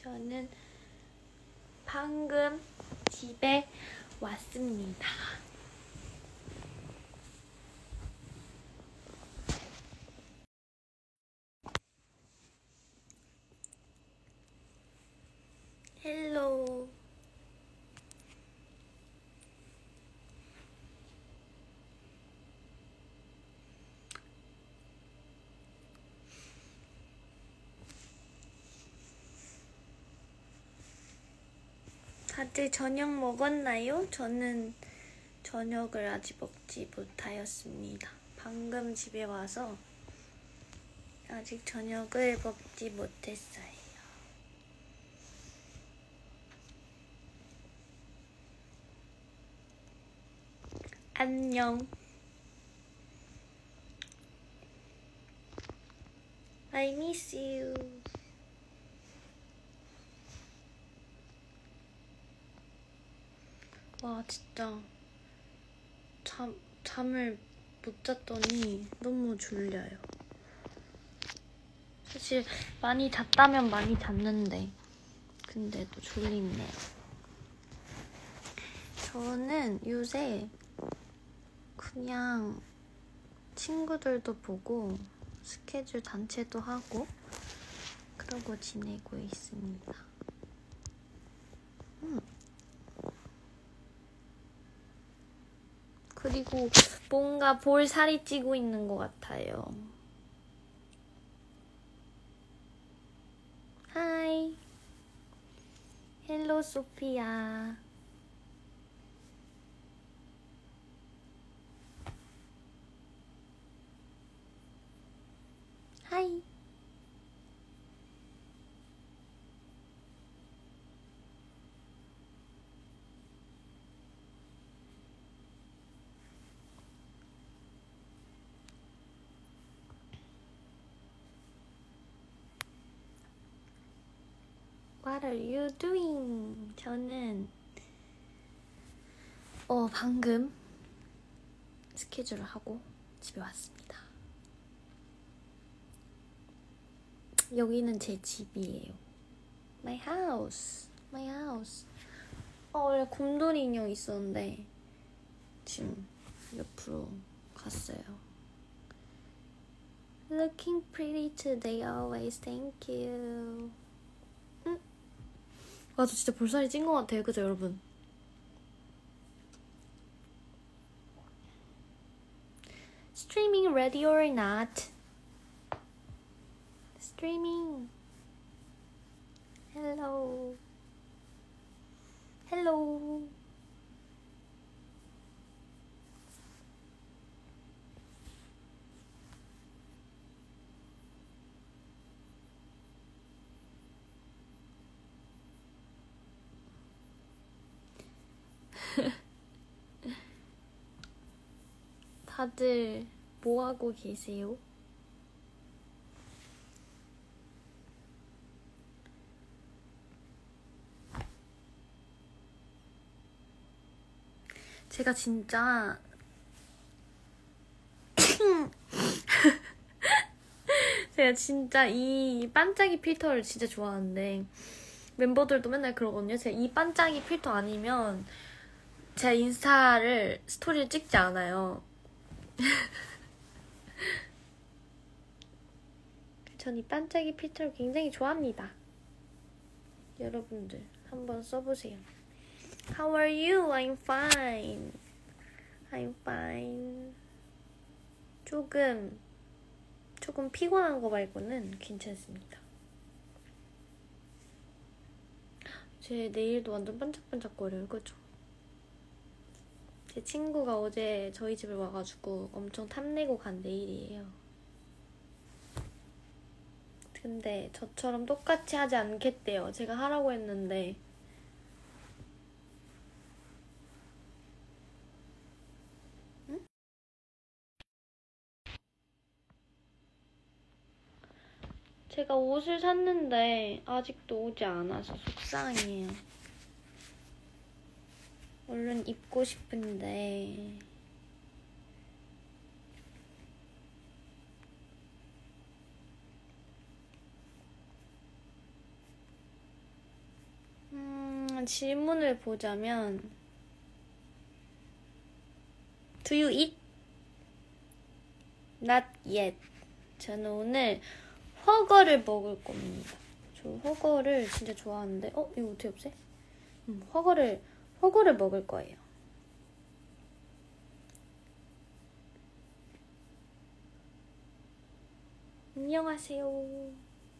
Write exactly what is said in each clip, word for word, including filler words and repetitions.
저는 방금 집에 왔습니다. 헬로. 다들 저녁 먹었나요? 저는 저녁을 아직 먹지 못하였습니다. 방금 집에 와서 아직 저녁을 먹지 못했어요. 안녕. I miss you. 와, 진짜 잠, 잠을 못 잤더니 너무 졸려요. 사실 많이 잤다면 많이 잤는데 근데도 졸립네요. 저는 요새 그냥 친구들도 보고 스케줄 단체도 하고 그러고 지내고 있습니다. 음. 그리고 뭔가 볼살이 찌고 있는 것 같아요. 하이. 헬로 소피아. 하이. What are you doing? 저는 어 방금 스케줄을 하고 집에 왔습니다. 여기는 제 집이에요. My house. My house. 어, 원래 곰돌이 인형 있었는데 지금 옆으로 갔어요. Looking pretty today always. Thank you. 응? 아, 저 진짜 볼살이 찐 것 같아요. 그죠, 여러분? Streaming ready or not? Streaming. Hello. Hello. 다들 뭐 하고 계세요? 제가 진짜 제가 진짜 이 반짝이 필터를 진짜 좋아하는데 멤버들도 맨날 그러거든요. 제가 이 반짝이 필터 아니면 제 인스타를 스토리를 찍지 않아요. 전 이 반짝이 필터를 굉장히 좋아합니다. 여러분들 한번 써보세요. How are you? I'm fine. I'm fine. 조금 조금 피곤한 거 말고는 괜찮습니다. 제 내일도 완전 반짝반짝거려요. 그죠? 제 친구가 어제 저희 집에 와가지고 엄청 탐내고 간 내일이에요. 근데 저처럼 똑같이 하지 않겠대요. 제가 하라고 했는데 응? 제가 옷을 샀는데 아직도 오지 않아서 속상해요. 얼른 입고 싶은데 일단 질문을 보자면 Do you eat? Not yet. 저는 오늘 허거를 먹을 겁니다. 저 허거를 진짜 좋아하는데 어? 이거 어떻게 없애? 음, 허거를 허거를 먹을 거예요. 안녕하세요.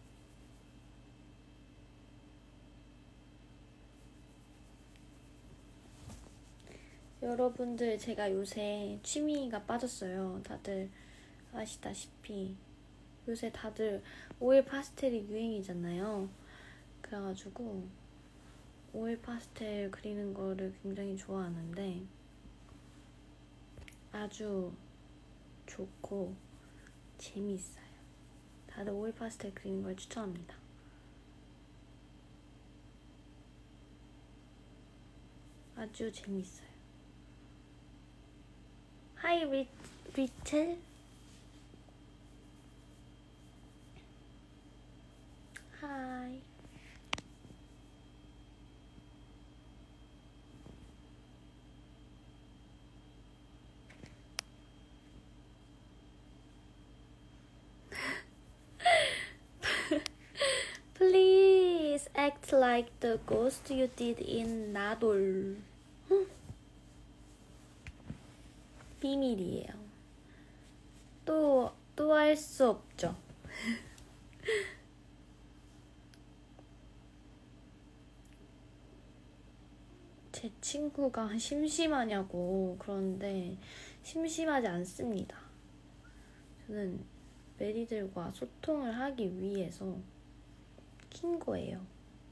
여러분들 제가 요새 취미가 빠졌어요. 다들 아시다시피 요새 다들 오일 파스텔이 유행이잖아요. 그래가지고 오일 파스텔 그리는 거를 굉장히 좋아하는데 아주 좋고 재미있어요. 다들 오일 파스텔 그리는 걸 추천합니다. 아주 재밌어요. 하이 리, 리틀 하이 Please act like the ghost you did in 나돌. 비밀이에요. 또, 또 할 수 없죠. 제 친구가 심심하냐고 그러는데 심심하지 않습니다. 저는 메리들과 소통을 하기 위해서 킨 거예요.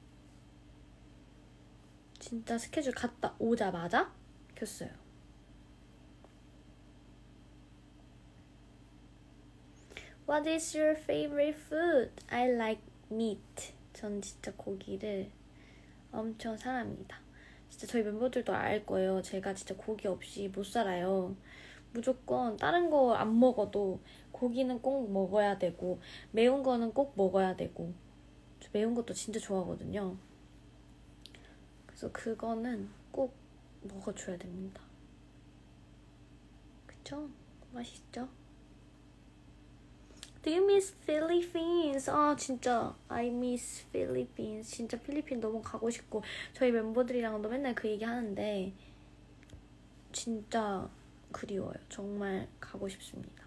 진짜 스케줄 갔다 오자마자 켰어요. What is your favorite food? I like meat. 전 진짜 고기를 엄청 사랑합니다. 진짜 저희 멤버들도 알 거예요. 제가 진짜 고기 없이 못 살아요. 무조건 다른 거 안 먹어도 고기는 꼭 먹어야 되고 매운 거는 꼭 먹어야 되고 저 매운 것도 진짜 좋아하거든요. 그래서 그거는 꼭 먹어줘야 됩니다. 그쵸? 맛있죠? Do you miss Philippines? 아 진짜 I miss Philippines. 진짜 필리핀 너무 가고 싶고 저희 멤버들이랑도 맨날 그 얘기 하는데 진짜 그리워요. 정말 가고 싶습니다.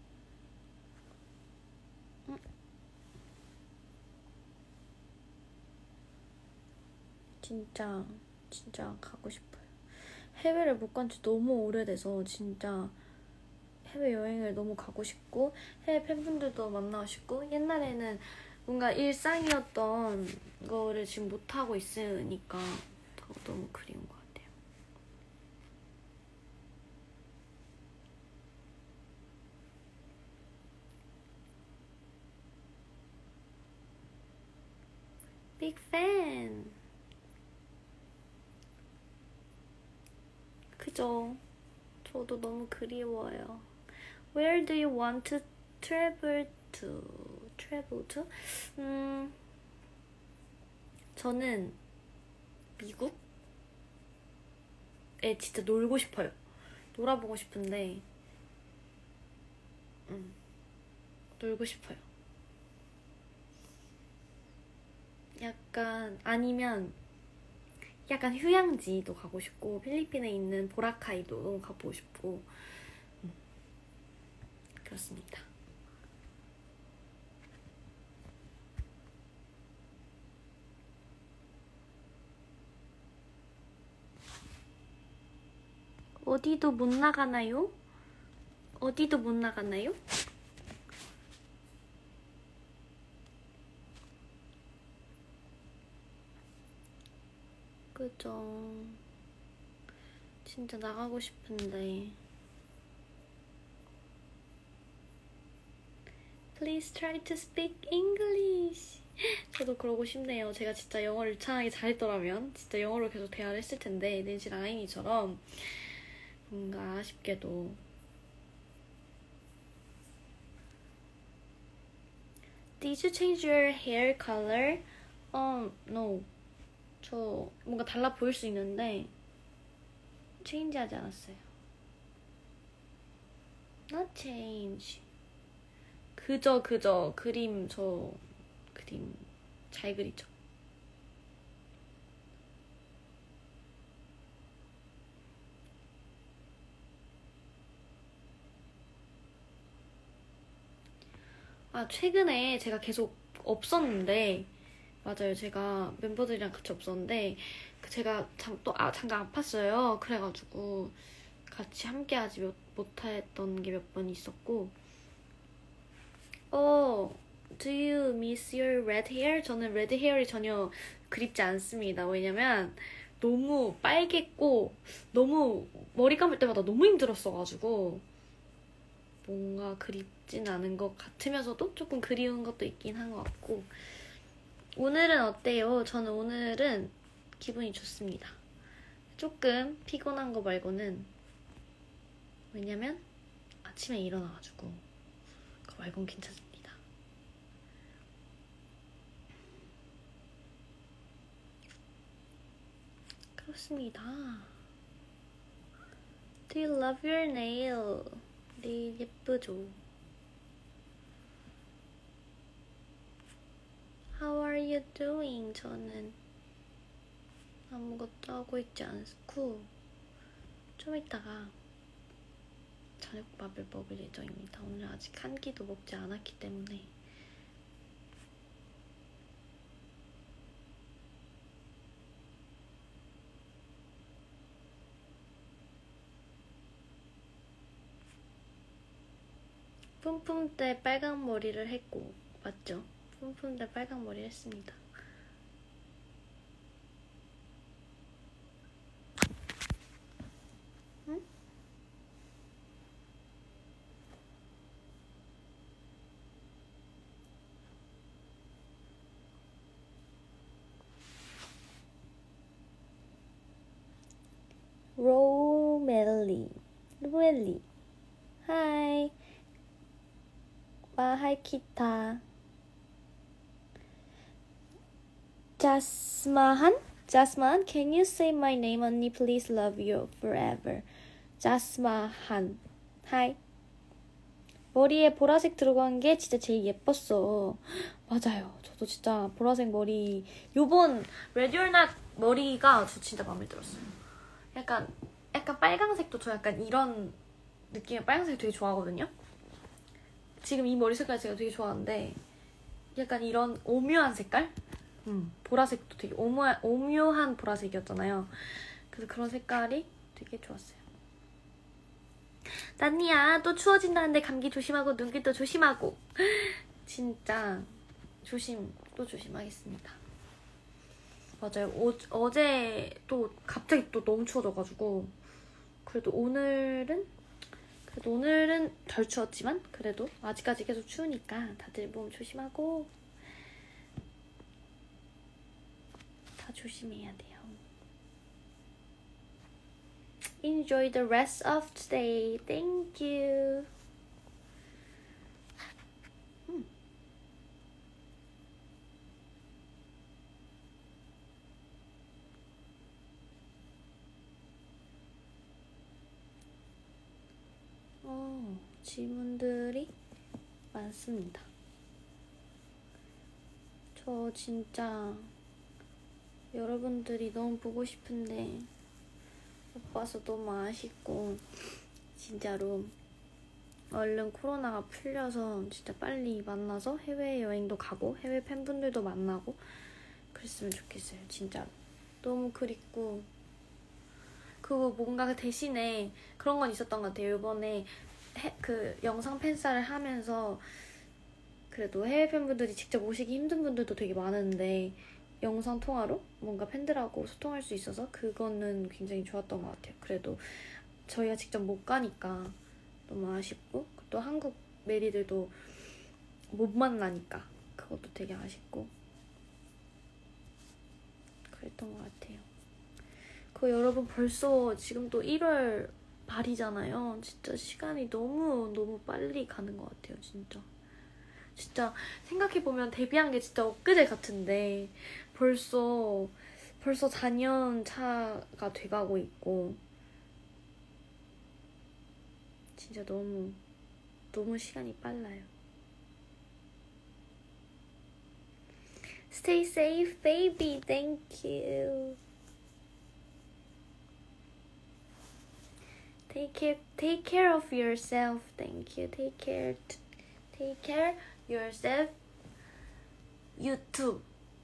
음. 진짜 진짜 가고 싶어요. 해외를 못 간 지 너무 오래돼서 진짜 해외여행을 너무 가고 싶고 해외 팬분들도 만나고 싶고 옛날에는 뭔가 일상이었던 거를 지금 못하고 있으니까 더 너무 그리운 것 같아요. Big fan. 그죠? 저도 너무 그리워요. Where do you want to travel to? Travel to? 음, 저는 미국에 진짜 놀고 싶어요. 놀아보고 싶은데, 음, 놀고 싶어요. 약간 아니면 약간 휴양지도 가고 싶고 필리핀에 있는 보라카이도 너무 가보고 싶고 음, 그렇습니다. 어디도 못 나가나요? 어디도 못 나가나요? 그죠. 진짜 나가고 싶은데. Please try to speak English. 저도 그러고 싶네요. 제가 진짜 영어를 유창하게 잘했더라면 진짜 영어로 계속 대화를 했을 텐데 낸시랑 아이니처럼 뭔가 아쉽게도. Did you change your hair color? Um, no. 저 뭔가 달라 보일 수 있는데 체인지하지 않았어요. Not change. 그저 그저 그림 저 그림 잘 그리죠. 아 최근에 제가 계속 없었는데 맞아요. 제가 멤버들이랑 같이 없었는데 제가 잠, 또 아, 잠깐 아팠어요. 그래가지고 같이 함께하지 못, 못했던 게 몇 번 있었고 어, do you miss your red hair? 저는 red hair이 전혀 그립지 않습니다. 왜냐면 너무 빨갰고 너무 머리 감을 때마다 너무 힘들었어가지고 뭔가 그립진 않은 것 같으면서도 조금 그리운 것도 있긴 한 것 같고 오늘은 어때요? 저는 오늘은 기분이 좋습니다. 조금 피곤한 거 말고는 왜냐면 아침에 일어나가지고 그거 말고는 괜찮습니다. 그렇습니다. Do you love your nail? 네, 예쁘죠? How are you doing? 저는 아무것도 하고 있지 않고 좀 이따가 저녁밥을 먹을 예정입니다. 오늘 아직 한 끼도 먹지 않았기 때문에 뿜뿜 때 빨간 머리를 했고 맞죠? 뿜뿜 때 빨간 머리 했습니다. 응? 로멜리 로멜리 하이 마하이키타 자스마한? 자스마한? Can you say my name 언니? Please love you forever. 자스마한. 하이. 머리에 보라색 들어간 게 진짜 제일 예뻤어. 맞아요. 저도 진짜 보라색 머리 요번 Ready or Not 머리가 저 진짜 마음에 들었어요. 약간 약간 빨강색도 저 약간 이런 느낌의 빨강색 되게 좋아하거든요. 지금 이 머리 색깔 제가 되게 좋아하는데 약간 이런 오묘한 색깔? 음, 보라색도 되게 오묘한, 오묘한 보라색이었잖아요. 그래서 그런 색깔이 되게 좋았어요. 난니야 또 추워진다는데 감기 조심하고 눈길도 조심하고 진짜 조심 또 조심하겠습니다. 맞아요. 어, 어제 또 갑자기 또 너무 추워져가지고 그래도 오늘은 그래도 오늘은 덜 추웠지만 그래도 아직까지 계속 추우니까 다들 몸 조심하고 다 조심해야 돼요. Enjoy the rest of today. Thank you. 음. 어, 질문들이 많습니다. 저 진짜 여러분들이 너무 보고 싶은데 못 봐서 너무 아쉽고 진짜로 얼른 코로나가 풀려서 진짜 빨리 만나서 해외여행도 가고 해외 팬분들도 만나고 그랬으면 좋겠어요. 진짜로 너무 그립고 그거 뭔가 대신에 그런 건 있었던 것 같아요. 이번에 해, 그 영상 팬사를 하면서 그래도 해외 팬분들이 직접 오시기 힘든 분들도 되게 많은데 영상 통화로 뭔가 팬들하고 소통할 수 있어서 그거는 굉장히 좋았던 것 같아요. 그래도 저희가 직접 못 가니까 너무 아쉽고 또 한국 메리들도 못 만나니까 그것도 되게 아쉽고 그랬던 것 같아요. 그 여러분 벌써 지금 또 일월 말이잖아요. 진짜 시간이 너무 너무 빨리 가는 것 같아요. 진짜 진짜 생각해보면 데뷔한 게 진짜 엊그제 같은데 벌써 벌써 사 년 차가 돼가고 있고 진짜 너무 너무 시간이 빨라요. Stay safe, baby. Thank you. Take care, take care of yourself. Thank you. Take care, take care yourself. You too.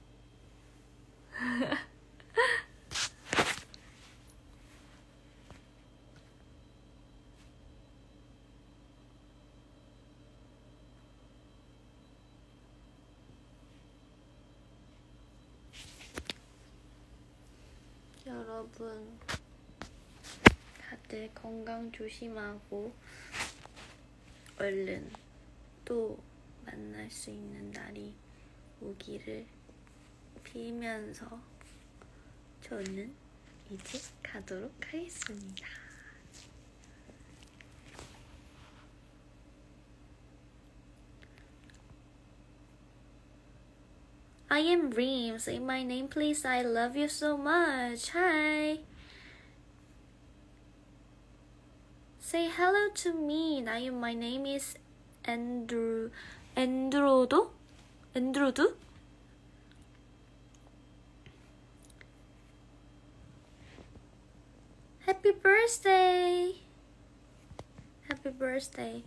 여러분 다들 건강 조심하고 얼른 또 만날 수 있는 날이 오기를 빌면서 저는 이제 가도록 하겠습니다. I am Reem. Say my name please. I love you so much. Hi. Say hello to me. I am, my name is Andrew. Androdo? Androdo? Happy birthday. Happy birthday.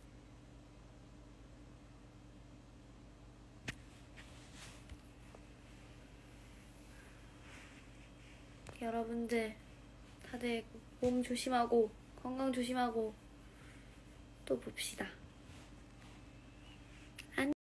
여러분들 다들 몸 조심하고 건강 조심하고 또 봅시다.